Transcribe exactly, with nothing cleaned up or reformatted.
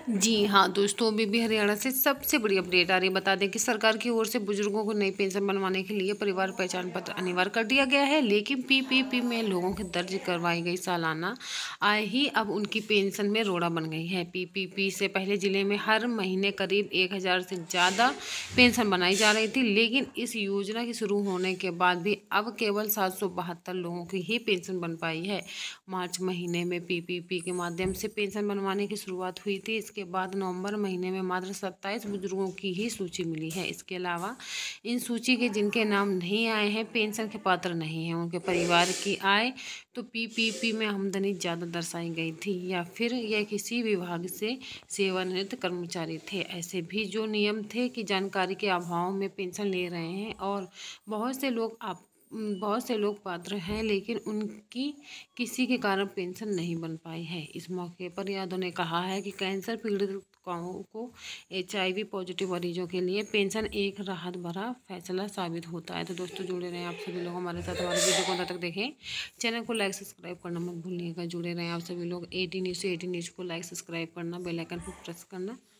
जी हाँ दोस्तों, अभी भी हरियाणा से सबसे बड़ी अपडेट आ रही है। बता दें कि सरकार की ओर से बुजुर्गों को नई पेंशन बनवाने के लिए परिवार पहचान पत्र अनिवार्य कर दिया गया है, लेकिन पीपीपी में लोगों की दर्ज करवाई गई सालाना आय ही अब उनकी पेंशन में रोड़ा बन गई है। पीपीपी से पहले जिले में हर महीने करीब एक हजार से ज़्यादा पेंशन बनाई जा रही थी, लेकिन इस योजना के शुरू होने के बाद भी अब केवल सात सौ बहत्तर लोगों की ही पेंशन बन पाई है। मार्च महीने में पीपीपी के माध्यम से पेंशन बनवाने की शुरुआत हुई थी। इसके बाद नवंबर महीने में मात्र सत्ताईस बुजुर्गों की ही सूची मिली है। इसके अलावा इन सूची के जिनके नाम नहीं आए हैं, पेंशन के पात्र नहीं हैं, उनके परिवार की आय तो पीपीपी में आमदनी ज़्यादा दर्शाई गई थी, या फिर यह किसी विभाग से सेवानिवृत्त कर्मचारी थे। ऐसे भी जो नियम थे कि जानकारी के अभाव में पेंशन ले रहे हैं, और बहुत से लोग आप बहुत से लोग पात्र हैं, लेकिन उनकी किसी के कारण पेंशन नहीं बन पाई है। इस मौके पर यादव ने कहा है कि कैंसर पीड़ित को एचआईवी पॉजिटिव मरीजों के लिए पेंशन एक राहत भरा फैसला साबित होता है। तो दोस्तों जुड़े रहें आप सभी लोग हमारे साथ, हमारे वीडियो को अंत तक देखें, चैनल को लाइक सब्सक्राइब करना मत भूलिएगा। जुड़े रहें आप सभी लोग एटी न्यूज़ से एटी न्यूज़ को लाइक सब्सक्राइब करना, बेल आइकन पर प्रेस करना